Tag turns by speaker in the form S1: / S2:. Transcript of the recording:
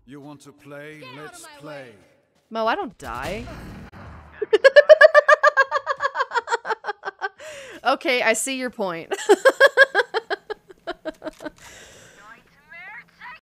S1: You want to play? Let's play.
S2: Mo, I don't die. Okay, I see your point.